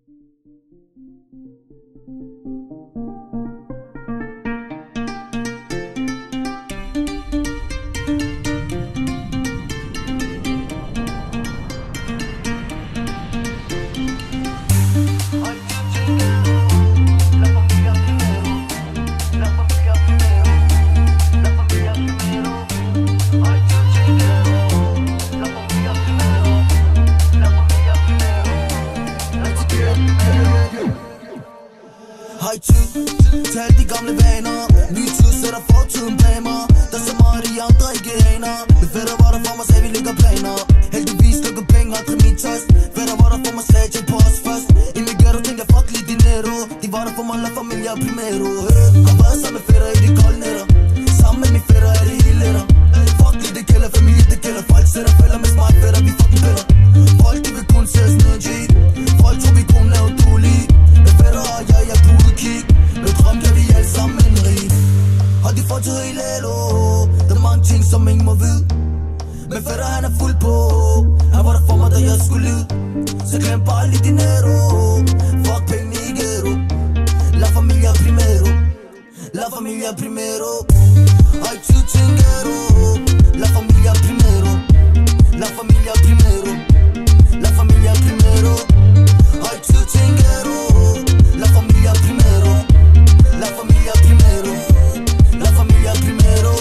Hej tid, til alle de gamle vaner. Ny tid sætter fortiden bag mig. Der er så meget de andre ikke aner. Det fætter var der for mig, sagde vi lægger planer. Heldigvis lukker penge, aldrig min tøst. Fætter var der for mig, sagde jeg på os først. Inden vi gør du tænker fuck lige dinero. De var der for mig, la familia primero. Har været sammen med fætter i de kolde nætter. Sammen med mine fætter er det hele lettere. Fuck lige det gælder, familie det gælder. Folk sætter fælder med smart fætter, vi fucking fælder. Folk de vil kun sætte sådan en Jeep. Folk tror vi kun er udulige. Med fætter og jeg pude kig. Med drøm kan vi alle sammen en rig. Har de fortid i lalo. Der er mange ting som ingen må vide. Men fætter han er fuld på. Han var der for mig da jeg skulle lide. Så glem bare lige dinero. Fuck pengene i ghetto. La familia primero. La familia primero. Hay tid til en ghetto. La familia primero. La familia primero. La familia primero. Hay tid til en ghetto. La familia primero. La familia primero. La familia primero.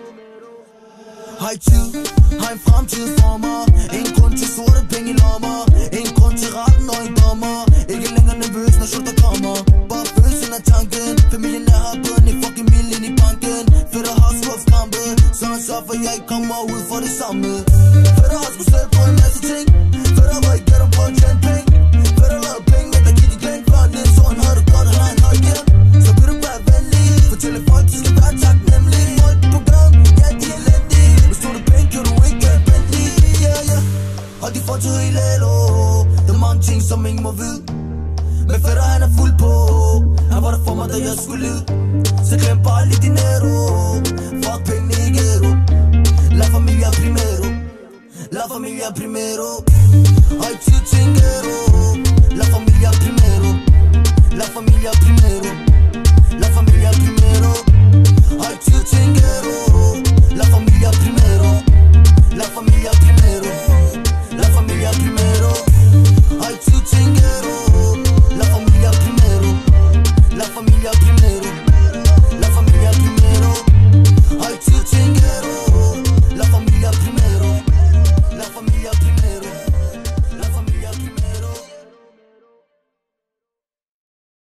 Hej tid, har en fremtid for mig. Ingen grund til sorte penge i lommer. Ingen grund til retten og en dommer. Ikke længere nervøs når shorter kommer. Bare følelsen af tanken. Familien er her bøden i fucking mil ind i banken. Fætter har skovskampe. Så han sørger for jeg ikke kommer ud for det samme. Fætter har sgu selv på en masse ting. Fætter var ikke gætter på en tjent penge. Fætter lavede penge, men der gik de glæng før lidt. Så han havde det godt og har en høj hjem. Så vil du være venlig. Fortælle folk, de skal være taknemmelige. Folk på gaden, ja de er elendige. Hvis du er det penge, kan du ikke gøre Bentley. Har de fortid i lalo. Der er mange ting, som ingen må vide. Men fætter han er fuld på. Han var der for mig, da jeg skulle lide. Så glem bare lige dinero. Fuck pengene i ghetto. La familia primero. La familia primero. Hej tid